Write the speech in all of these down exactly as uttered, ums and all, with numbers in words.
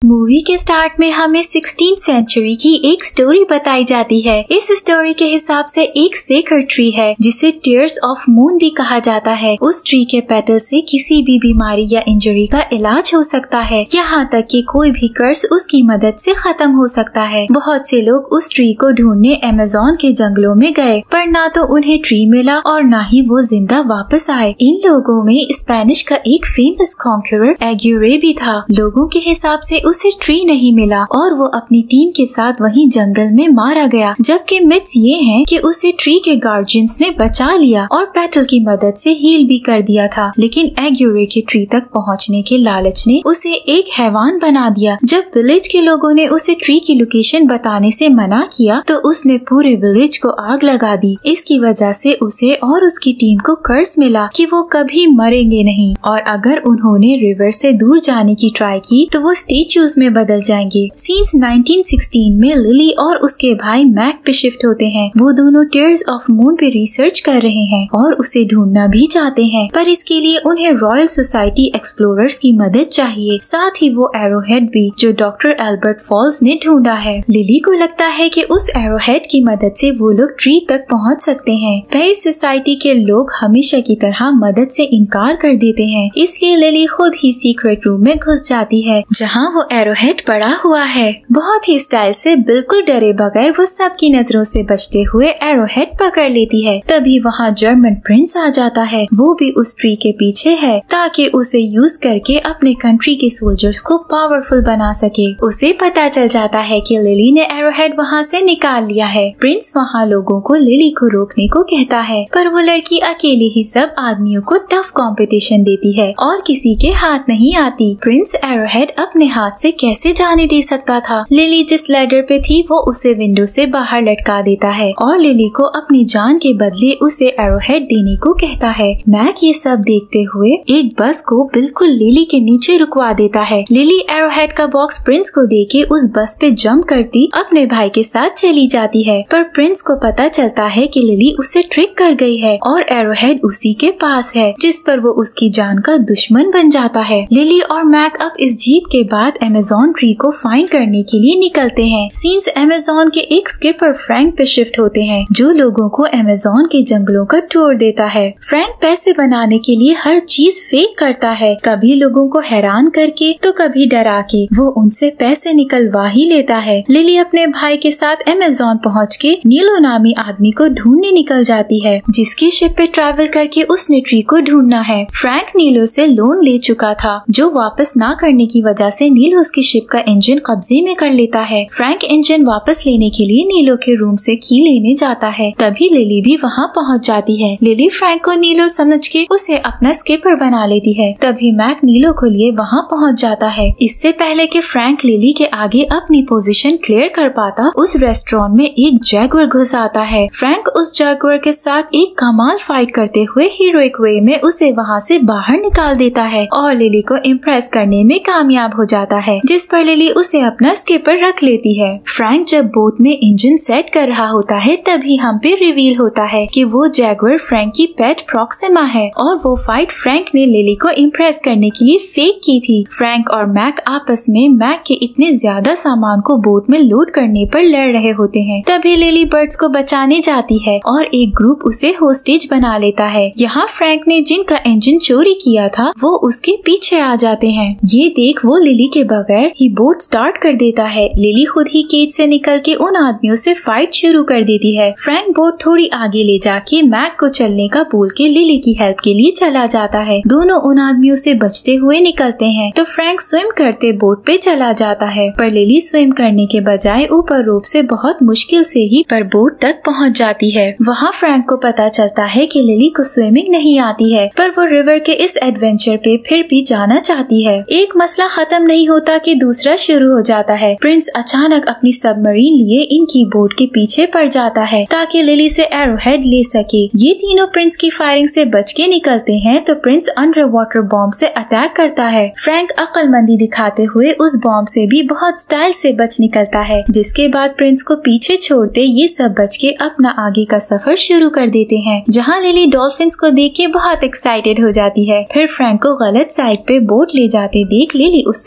Movie के start में हमें सिक्सटीन्थ सेंचुरी की एक स्टोरी बताई जाती है। इस स्टोरी के हिसाब से एक सेक्रेड ट्री है जिसे टीयर्स ऑफ मून भी कहा जाता है। उस ट्री के पेटल से किसी भी बीमारी या इंजरी का इलाज हो सकता है, यहाँ तक कि कोई भी कर्ज उसकी मदद से खत्म हो सकता है। बहुत से लोग उस ट्री को ढूंढने अमेज़न के जंगलों में गए, पर ना तो उन्हें ट्री मिला और ना ही वो जिंदा वापस आए। इन लोगों में स्पेनिश का एक फेमस कॉन्करर एग्यूरे भी था। लोगों के हिसाब से उसे ट्री नहीं मिला और वो अपनी टीम के साथ वहीं जंगल में मारा गया, जबकि मिथ्स ये हैं कि उसे ट्री के गार्जियंस ने बचा लिया और पेटल की मदद से हील भी कर दिया था। लेकिन एग्यूरे के ट्री तक पहुंचने के लालच ने उसे एक हैवान बना दिया। जब विलेज के लोगों ने उसे ट्री की लोकेशन बताने से मना किया तो उसने पूरे विलेज को आग लगा दी। इसकी वजह से उसे और उसकी टीम को कर्ज मिला कि वो कभी मरेंगे नहीं, और अगर उन्होंने रिवर से दूर जाने की ट्राई की तो वो स्टेच्यूज में बदल जाएंगे। सीन्स नाइनटीन सिक्सटीन में लिली और उसके भाई मैक पे शिफ्ट होते हैं। वो दोनों टीयर्स ऑफ मून पे रिसर्च कर रहे हैं और उसे ढूंढना भी चाहते हैं, पर इसके लिए उन्हें रॉयल सोसाइटी एक्सप्लोरर्स की मदद चाहिए, साथ ही वो एरोहेड भी जो डॉक्टर एल्बर्ट फॉल्स ने ढूंढा है। लिली को लगता है कि उस एरोहेड की मदद से वो लोग ट्री तक पहुंच सकते हैं, पर इस सोसाइटी के लोग हमेशा की तरह मदद से इनकार कर देते हैं। इसलिए लिली खुद ही सीक्रेट रूम में घुस जाती है जहाँ वो एरोहेड पड़ा हुआ है। बहुत ही स्टाइल से बिल्कुल डरे बगैर वो सबकी नजरों से बचते हुए एरोहेड पकड़ लेती है। तभी वहाँ जर्मन प्रिंस आ जाता है। वो भी उस ट्री के पीछे है ताकि उसे यूज करके अपने कंट्री के सोल्जर्स को पावरफुल बना सके। उसे पता चल जाता है कि लिली ने एरोहेड वहाँ से निकाल लिया है। प्रिंस वहाँ लोगों को लिली को रोकने को कहता है, पर वो लड़की अकेले ही सब आदमियों को टफ कंपटीशन देती है और किसी के हाथ नहीं आती। प्रिंस एरोहेड अपने हाथ से कैसे जाने दे सकता था। लिली जिस लैडर पे थी वो उसे विंडो से बाहर लटका देता है और लिली को अपनी जान के बदले उसे एरोहेड देने को कहता है। मैक ये सब देखते हुए एक बस को बिल्कुल लिली के नीचे रुकवा देता है। लिली एरोहेड का बॉक्स प्रिंस को देके उस बस पे जंप करती अपने भाई के साथ चली जाती है, पर प्रिंस को पता चलता है कि लिली उसे ट्रिक कर गई है और एरोहेड उसी के पास है, जिस पर वो उसकी जान का दुश्मन बन जाता है। लिली और मैक अब इस जीत के बाद अमेज़न ट्री को फाइंड करने के लिए निकलते हैं। सीन्स अमेज़न के एक स्किपर फ्रैंक पे शिफ्ट होते हैं, जो लोगों को अमेज़न के जंगलों का टूर देता है। फ्रैंक पैसे बनाने के लिए हर चीज फेक करता है, कभी लोगों को हैरान करके तो कभी डरा के। वो उनसे पैसे निकलवा ही लेता है। लिली अपने भाई के साथ अमेज़न पहुँच के नीलो नामी आदमी को ढूंढने निकल जाती है, जिसकी शिप पे ट्रैवल करके उसने ट्री को ढूंढना है। फ्रैंक नीलो से लोन ले चुका था, जो वापस ना करने की वजह से नीलो उसकी शिप का इंजन कब्जे में कर लेता है। फ्रैंक इंजन वापस लेने के लिए नीलो के रूम से की लेने जाता है, तभी लिली भी वहाँ पहुँच जाती है। लिली फ्रैंक को नीलो समझ के उसे अपना स्किपर बना लेती है। तभी मैक नीलो को लिए वहाँ पहुँच जाता है। इससे पहले कि फ्रैंक लिली के आगे अपनी पोजीशन क्लियर कर पाता, उस रेस्टोरेंट में एक जैगुआर घुस आता है। फ्रैंक उस जैगुआर के साथ एक कमाल फाइट करते हुए हीरोइक वे में उसे वहाँ से बाहर निकाल देता है और लिली को इम्प्रेस करने में कामयाब हो जाता है, जिस पर लिली उसे अपना स्किपर रख लेती है। फ्रैंक जब बोट में इंजन सेट कर रहा होता है तभी हम पे रिवील होता है कि वो जैगुआर फ्रैंक की पेट प्रॉक्सिमा है और वो फाइट फ्रैंक ने लिली को इम्प्रेस करने के लिए फेक की थी। फ्रैंक और मैक आपस में मैक के इतने ज्यादा सामान को बोट में लोड करने पर लड़ रहे होते हैं। तभी लिली बर्ड्स को बचाने जाती है और एक ग्रुप उसे होस्टेज बना लेता है। यहाँ फ्रैंक ने जिनका इंजन चोरी किया था वो उसके पीछे आ जाते हैं। ये देख वो लिली के बगैर ही बोट स्टार्ट कर देता है। लिली खुद ही केज से निकल के उन आदमियों से फाइट शुरू कर देती है। फ्रैंक बोट थोड़ी आगे ले जाके मैक को चलने का बोल के लिली की हेल्प के लिए चला जाता है। दोनों उन आदमियों से बचते हुए निकलते हैं तो फ्रैंक स्विम करते बोट पे चला जाता है, पर लिली स्विम करने के बजाय ऊपर रोप से बहुत मुश्किल से ही पर बोट तक पहुंच जाती है। वहाँ फ्रैंक को पता चलता है कि लिली को स्विमिंग नहीं आती है, पर वो रिवर के इस एडवेंचर पे फिर भी जाना चाहती है। एक मसला खत्म नहीं होता कि दूसरा शुरू हो जाता है। प्रिंस अचानक अपनी सबमरीन लिए इनकी बोट के पीछे पड़ जाता है ताकि लिली से एरोहेड ले सके। ये तीनों प्रिंस की फायरिंग से बच के निकलते हैं तो प्रिंस अंडर वाटर बॉम्ब से अटैक करता है। फ्रैंक अक्लमंदी दिखाते हुए उस बॉम्ब से भी बहुत स्टाइल से बच निकलता है, जिसके बाद प्रिंस को पीछे छोड़ते ये सब बच के अपना आगे का सफर शुरू कर देते हैं, जहाँ लिली डॉल्फिन्स को देख के बहुत एक्साइटेड हो जाती है। फिर फ्रैंक को गलत साइड पे बोट ले जाते देख लिली उस पे गुस्सा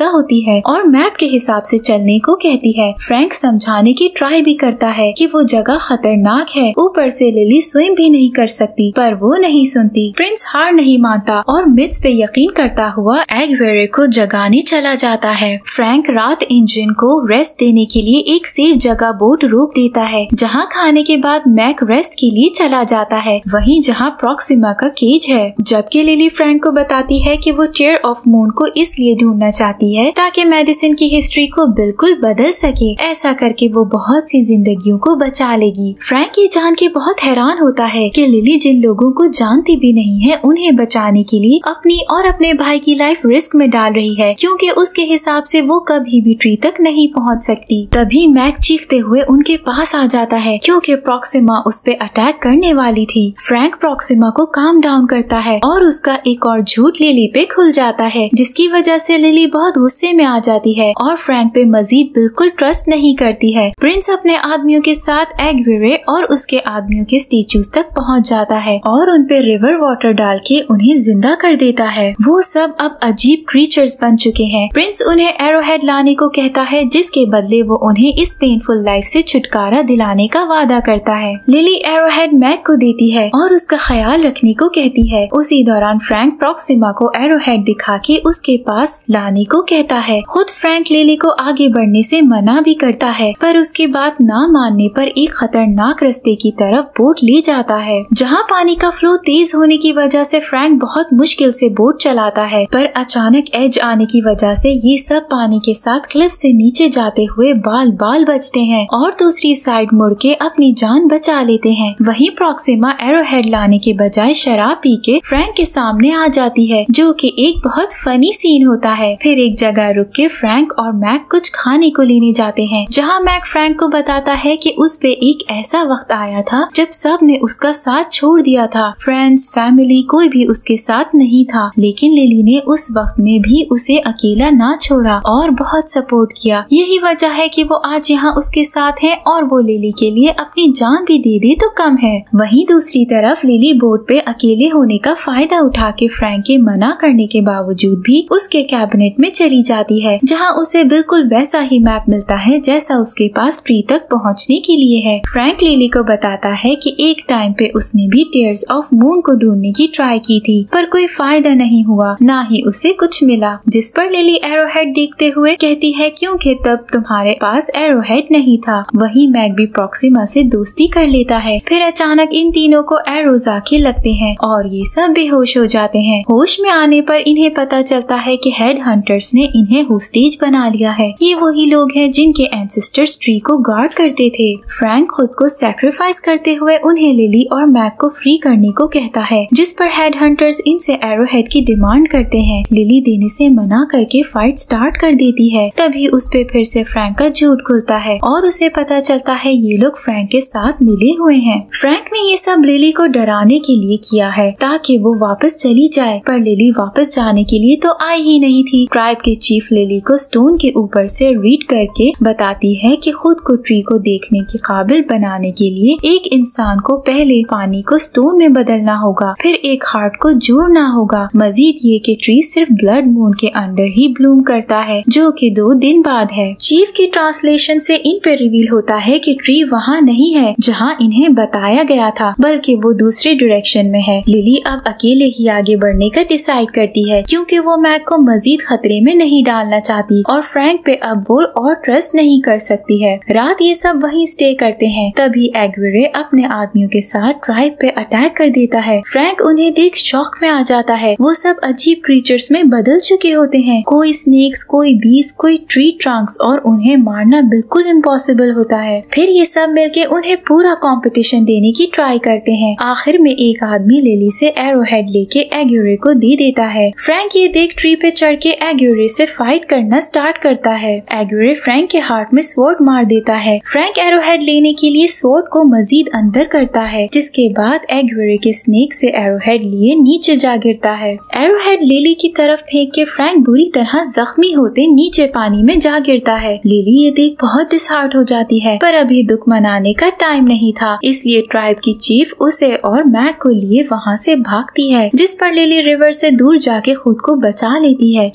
गुस्सा होती है और मैप के हिसाब से चलने को कहती है। फ्रैंक समझाने की ट्राई भी करता है कि वो जगह खतरनाक है, ऊपर से लिली स्विम भी नहीं कर सकती, पर वो नहीं सुनती। प्रिंस हार नहीं मानता और मिथ्स पे यकीन करता हुआ एगवेरे को जगाने चला जाता है। फ्रैंक रात इंजन को रेस्ट देने के लिए एक सेफ जगह बोट रोक देता है, जहाँ खाने के बाद मैक रेस्ट के लिए चला जाता है, वहीं जहाँ प्रॉक्सिमा का केज है। जबकि लिली फ्रैंक को बताती है कि वो चेयर ऑफ मून को इसलिए ढूंढना चाहती है ताकि मेडिसिन की हिस्ट्री को बिल्कुल बदल सके। ऐसा करके वो बहुत सी जिंदगियों को बचा लेगी। फ्रैंक ये जान के बहुत हैरान होता है कि लिली जिन लोगों को जानती भी नहीं है उन्हें बचाने के लिए अपनी और अपने भाई की लाइफ रिस्क में डाल रही है, क्योंकि उसके हिसाब से वो कभी भी ट्री तक नहीं पहुंच सकती। तभी मैक चीखते हुए उनके पास आ जाता है, क्योंकि प्रॉक्सिमा उस पे अटैक करने वाली थी। फ्रैंक प्रॉक्सिमा को काम डाउन करता है और उसका एक और झूठ लिली पे खुल जाता है, जिसकी वजह से लिली बहुत गुस्से में आ जाती है और फ्रैंक पे मजीद बिल्कुल ट्रस्ट नहीं करती है। प्रिंस अपने आदमियों के साथ एगवेरे और उसके आदमियों के स्टेच्यूज तक पहुंच जाता है और उन पे रिवर वाटर डाल के उन्हें जिंदा कर देता है। वो सब अब अजीब क्रीचर्स बन चुके हैं। प्रिंस उन्हें एरोहेड लाने को कहता है, जिसके बदले वो उन्हें इस पेनफुल लाइफ से छुटकारा दिलाने का वादा करता है। लिली एरोहेड मैक को देती है और उसका ख्याल रखने को कहती है। उसी दौरान फ्रैंक प्रॉक्सिमा को एरोहेड दिखा के उसके पास लाने को कहता है। खुद फ्रैंक लिली को आगे बढ़ने से मना भी करता है, पर उसकी बात ना मानने पर एक खतरनाक रास्ते की तरफ बोट ले जाता है, जहाँ पानी का फ्लो तेज होने की वजह से फ्रैंक बहुत मुश्किल से बोट चलाता है, पर अचानक एज आने की वजह से ये सब पानी के साथ क्लिफ से नीचे जाते हुए बाल बाल बचते हैं और दूसरी साइड मुड़ के अपनी जान बचा लेते हैं। वहीं प्रॉक्सिमा एरोहेड लाने के बजाय शराब पी के फ्रैंक के सामने आ जाती है, जो कि एक बहुत फनी सीन होता है। फिर एक जगह रुक के फ्रैंक और मैक कुछ खाने को लेने जाते हैं, जहाँ मैक फ्रैंक को बताता है कि उस पे एक ऐसा वक्त आया था जब सब ने उसका साथ छोड़ दिया था। फ्रेंड्स, फैमिली, कोई भी उसके साथ नहीं था, लेकिन लिली ने उस वक्त में भी उसे अकेला ना छोड़ा और बहुत सपोर्ट किया। यही वजह है कि वो आज यहाँ उसके साथ है और वो लिली के लिए अपनी जान भी दे दे तो कम है। वहीं दूसरी तरफ लिली बोट पे अकेले होने का फायदा उठा के फ्रैंक के मना करने के बावजूद भी उसके कैबिनेट में चली जाती है, जहाँ उसे बिल्कुल वैसा ही मैप मिलता है जैसा उसके पास ट्री तक पहुँचने के लिए है। फ्रैंक लिली को बताता है कि एक टाइम पे उसने भी टेयर्स ऑफ मून को ढूंढने की ट्राई की थी, पर कोई फायदा नहीं हुआ, ना ही उसे कुछ मिला। जिस पर लिली एरोहेड देखते हुए कहती है, क्योंकि तब तुम्हारे पास एरोहेड नहीं था। वहीं मैक भी प्रॉक्सिमा से दोस्ती कर लेता है। फिर अचानक इन तीनों को एरोज आके लगते हैं और ये सब बेहोश हो जाते हैं। होश में आने पर इन्हें पता चलता है कि हेड हंटर्स ने इन्हें होस्टेज बना लिया है। ये वही लोग हैं जिनके एंसेस्टर्स ट्री को गार्ड करते थे। फ्रैंक खुद को सैक्रिफाइस करते हुए उन्हें लिली और मैक को फ्री करने को कहता है, जिस पर हेड हंटर्स इनसे एरोहेड की डिमांड करते हैं। लिली देने से मना करके फाइट स्टार्ट कर देती है। तभी उस पे फिर से फ्रैंक का झूठ खुलता है और उसे पता चलता है ये लोग फ्रैंक के साथ मिले हुए हैं। फ्रैंक ने ये सब लिली को डराने के लिए किया है ताकि वो वापस चली जाए, पर लिली वापस जाने के लिए तो आई ही नहीं थी। ट्राइब के चीफ लिली को स्टोन के ऊपर से रीड करके बताती है कि खुद को ट्री को देखने के काबिल बनाने के लिए एक इंसान को पहले पानी को स्टोन में बदलना होगा, फिर एक हार्ट को जोड़ना होगा। मजीद ये कि ट्री सिर्फ ब्लड मून के अंदर ही ब्लूम करता है, जो कि दो दिन बाद है। चीफ की ट्रांसलेशन से इन पे रिवील होता है कि ट्री वहाँ नहीं है जहाँ इन्हें बताया गया था, बल्कि वो दूसरे डायरेक्शन में है। लिली अब अकेले ही आगे बढ़ने का डिसाइड करती है, क्योंकि वो मैक को मजीद खतरे में नहीं डालना चाहती और फ्रैंक पे अब वो और ट्रस्ट नहीं कर सकती है। रात ये सब वहीं स्टे करते हैं। तभी एगवेरे अपने आदमियों के साथ ट्राइब पे अटैक कर देता है। फ्रैंक उन्हें देख शॉक में आ जाता है। वो सब अजीब क्रीचर्स में बदल चुके होते हैं, कोई स्नेक्स, कोई बीस, कोई ट्री ट्रंक्स, और उन्हें मारना बिल्कुल इम्पॉसिबल होता है। फिर ये सब मिलके उन्हें पूरा कंपटीशन देने की ट्राई करते हैं। आखिर में एक आदमी लिली से एरोहेड लेके एगवेरे को दे देता है। फ्रैंक ये देख ट्री पे चढ़ के एगवेरे से फाइट करना स्टार्ट करता है। एगवेरे फ्रैंक के हार्ट में स्वॉर्ड मार देता है। फ्रैंक एरोहेड लेने के लिए स्वॉर्ड को मजीद अंदर करता है, जिसके बाद एगवेरे के स्नेक से एरोहेड लिए नीचे जा गिरता है। एरोहेड लिली की तरफ फेंक के फ्रैंक बुरी तरह जख्मी होते नीचे पानी में जा गिरता है। लिली ये देख बहुत डिसहार्ट हो जाती है, पर अभी दुख मनाने का टाइम नहीं था, इसलिए ट्राइब की चीफ उसे और मैक को लिए वहाँ से भागती है, जिस पर लिली रिवर से दूर जाके खुद को बचा लेती है, क्योंकि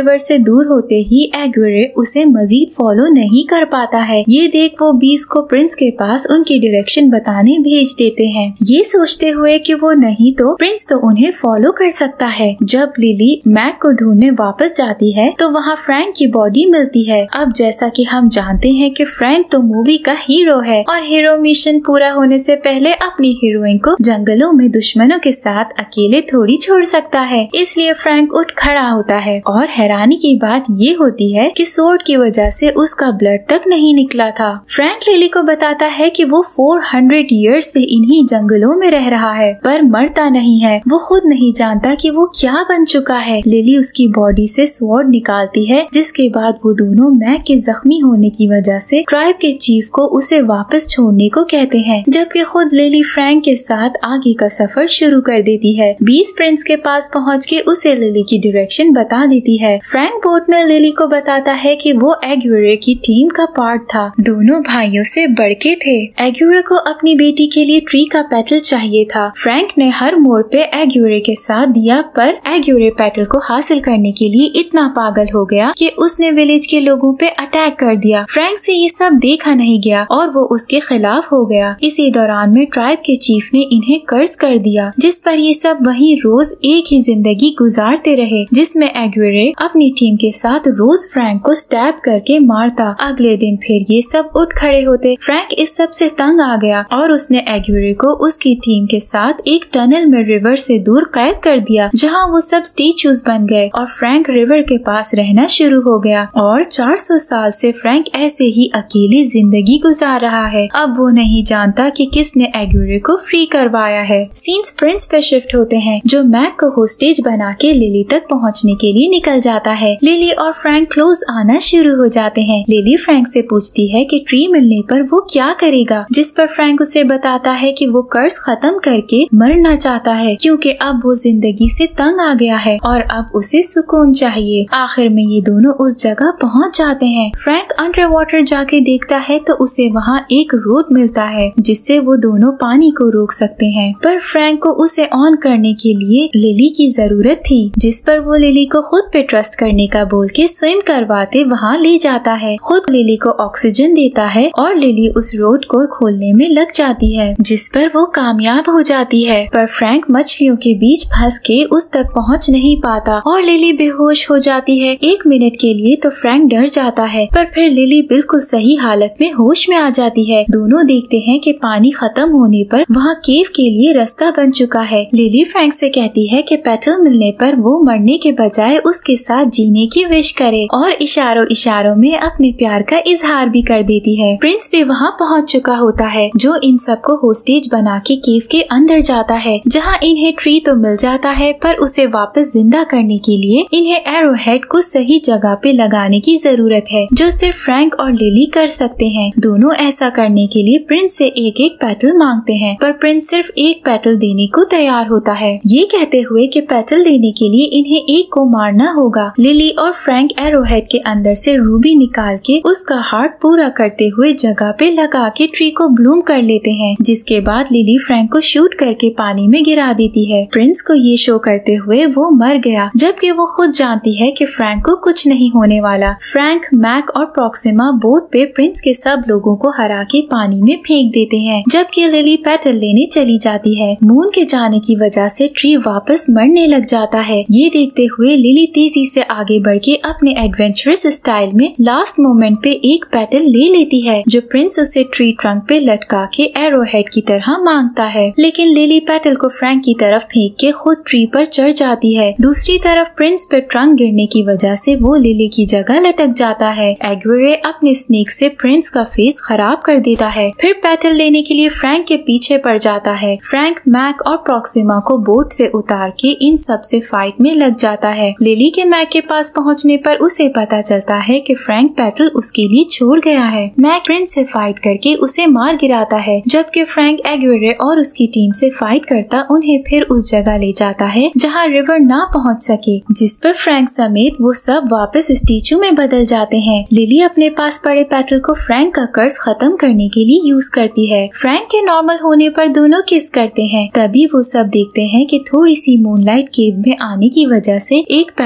रिवर से दूर होते ही एग्वेरे उसे मजीद फॉलो नहीं कर पाता है। ये देख वो बीस को प्रिंस के पास उनकी डायरेक्शन बताने भेज देते हैं, ये सोचते हुए कि वो नहीं तो प्रिंस तो उन्हें फॉलो कर सकता है। जब लिली मैक को ढूंढने वापस जाती है तो वहाँ फ्रैंक की बॉडी मिलती है। अब जैसा कि हम जानते हैं कि फ्रैंक तो मूवी का हीरो है और हीरो मिशन पूरा होने से पहले अपनी हीरोइन को जंगलों में दुश्मनों के साथ अकेले थोड़ी छोड़ सकता है, इसलिए फ्रैंक उठ खड़ा होता है और हैरानी की बात ये होती है कि सोर्ड की वजह से उसका ब्लड तक नहीं निकला था। फ्रैंक लिली को बताता है कि वो चार सौ इयर्स से इन्हीं जंगलों में रह रहा है पर मरता नहीं है। वो खुद नहीं जानता कि वो क्या बन चुका है। लिली उसकी बॉडी से स्वॉर्ड निकालती है, जिसके बाद वो दोनों मैक के जख्मी होने की वजह से ट्राइब के चीफ को उसे वापस छोड़ने को कहते हैं, जबकि खुद लिली फ्रैंक के साथ आगे का सफर शुरू कर देती है। बीस प्रिंस के पास पहुँच के उसे लिली की डायरेक्शन बता देती है। फ्रैंक बोट में लिली को बताता है कि वो एग्वेरे की टीम का पार्ट था, दोनों भाइयों से बढ़ के थे। एग्वेरे को अपनी बेटी के लिए ट्री का पेटल चाहिए था। फ्रैंक ने हर मोड़ पे एग्वेरे के साथ दिया, पर एग्वेरे पेटल को हासिल करने के लिए इतना पागल हो गया कि उसने विलेज के लोगों पे अटैक कर दिया। फ्रैंक से ये सब देखा नहीं गया और वो उसके खिलाफ हो गया। इसी दौरान में ट्राइब के चीफ ने इन्हें कर्ज कर दिया, जिस पर ये सब वहीं रोज एक ही जिंदगी गुजारते रहे, जिसमें एग्वेरे अपनी टीम के साथ रोज फ्रैंक को स्टैब करके मारता। अगले दिन फिर ये सब उठ खड़े होते। फ्रैंक इस सब से तंग आ गया और उसने एग्वेरे को उसकी टीम के साथ एक टनल में रिवर से दूर कैद कर दिया, जहां वो सब स्टैचूज बन गए और फ्रैंक रिवर के पास रहना शुरू हो गया। और चार सौ साल से फ्रैंक ऐसे ही अकेली जिंदगी गुजार रहा है। अब वो नहीं जानता कि किसने एग्वेरे को फ्री करवाया है। सीन्स प्रिंस पे शिफ्ट होते हैं, जो मैक को होस्टेज बना के लिली तक पहुँचने के लिए निकल जाता है। लिली और फ्रैंक क्लोज आना शुरू हो जाते हैं। लिली फ्रैंक से पूछती है कि ट्री मिलने पर वो क्या करेगा, जिस पर फ्रैंक उसे बताता है कि वो कर्ज खत्म करके मरना चाहता है, क्योंकि अब वो जिंदगी से तंग आ गया है और अब उसे सुकून चाहिए। आखिर में ये दोनों उस जगह पहुंच जाते हैं। फ्रैंक अंडर वाटर जाके देखता है तो उसे वहाँ एक रोड मिलता है, जिससे वो दोनों पानी को रोक सकते हैं, पर फ्रैंक को उसे ऑन करने के लिए लिली की जरूरत थी, जिस पर वो लिली को खुद पे ट्रस्ट करने का बोल के स्विम करवाते वहाँ ले जाता है। खुद लिली को ऑक्सीजन देता है और लिली उस रोड को खोलने में लग जाती है, जिस पर वो कामयाब हो जाती है। पर फ्रैंक मछलियों के बीच फंस के उस तक पहुंच नहीं पाता और लिली बेहोश हो जाती है। एक मिनट के लिए तो फ्रैंक डर जाता है, पर फिर लिली बिल्कुल सही हालत में होश में आ जाती है। दोनों देखते हैं कि पानी खत्म होने पर वहाँ केव के लिए रास्ता बन चुका है। लिली फ्रैंक से कहती है कि पेटल मिलने पर वो मरने के बजाय उसके साथ जीने की विश करे और इशारों इशारों में अपने प्यार का इजहार भी कर देती है। प्रिंस भी वहाँ पहुँच चुका होता है, जो इन सबको होस्टेज बना के केव के अंदर जाता है, जहाँ इन्हें ट्री तो मिल जाता है, पर उसे वापस जिंदा करने के लिए इन्हें एरोहेड को सही जगह पे लगाने की जरूरत है, जो सिर्फ फ्रैंक और लिली कर सकते हैं। दोनों ऐसा करने के लिए प्रिंस से एक एक पेटल मांगते हैं, पर प्रिंस सिर्फ एक पेटल देने को तैयार होता है, ये कहते हुए कि पेटल देने के लिए इन्हें एक को मारना होगा। लिली और फ्रैंक एरोहेड के अंदर से रूबी निकाल के उसका हार्ट पूरा करते हुए जगह पे लगा के ट्री को ब्लूम कर लेते हैं, जिसके बाद लिली फ्रैंक को शूट करके पानी में गिरा देती है। प्रिंस को ये शो करते हुए वो मर गया, जबकि वो खुद जानती है कि फ्रैंक को कुछ नहीं होने वाला। फ्रैंक, मैक और प्रॉक्सिमा बोट पे प्रिंस के सब लोगों को हरा के पानी में फेंक देते हैं, जबकि लिली पेटल लेने चली जाती है। मून के जाने की वजह से ट्री वापस मरने लग जाता है। ये देखते हुए लिली तेजी से आगे बढ़ के अपने एडवेंचरस स्टाइल में लास्ट मोमेंट पे एक पेटल ले लेती है, जो प्रिंस उसे ट्री ट्रंक पे लटका के एरोहेड की तरह मांगता है, लेकिन लिली पेटल को फ्रैंक की तरफ फेंक के खुद ट्री पर चढ़ जाती है। दूसरी तरफ प्रिंस पे ट्रंक गिरने की वजह से वो लिली की जगह लटक जाता है। एग्वेरे अपने स्नेक से प्रिंस का फेस खराब कर देता है, फिर पेटल लेने के लिए फ्रैंक के पीछे पड़ जाता है। फ्रैंक, मैक और प्रॉक्सिमा को बोट से उतार के इन सब से फाइट में लग जाता है। लिली के मैक के पास पहुंचने पर उसे पता चलता है कि फ्रैंक पेटल उसके लिए छोड़ गया है। मैक प्रिंस से फाइट करके उसे मार गिराता है, जबकि फ्रैंक एग्वेरे और उसकी टीम से फाइट करता उन्हें फिर उस जगह ले जाता है जहां रिवर ना पहुंच सके, जिस पर फ्रैंक समेत वो सब वापस स्टैचू में बदल जाते हैं। लिली अपने पास पड़े पेटल को फ्रैंक का कर्ज खत्म करने के लिए यूज करती है। फ्रैंक के नॉर्मल होने पर दोनों किस करते हैं, तभी वो सब देखते हैं कि थोड़ी सी मूनलाइट केव में आने की वजह से एक पेटल और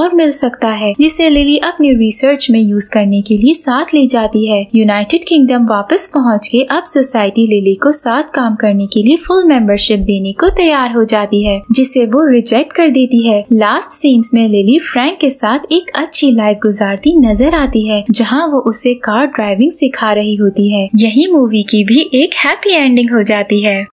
और मिल सकता है, जिसे लिली अपने रिसर्च में यूज करने के लिए साथ ले जाती है। यूनाइटेड किंगडम वापस पहुँच के अब सोसाइटी लिली को साथ काम करने के लिए फुल मेंबरशिप देने को तैयार हो जाती है, जिसे वो रिजेक्ट कर देती है। लास्ट सीन्स में लिली फ्रैंक के साथ एक अच्छी लाइफ गुजारती नजर आती है, जहाँ वो उसे कार ड्राइविंग सिखा रही होती है। यही मूवी की भी एक हैप्पी एंडिंग हो जाती है।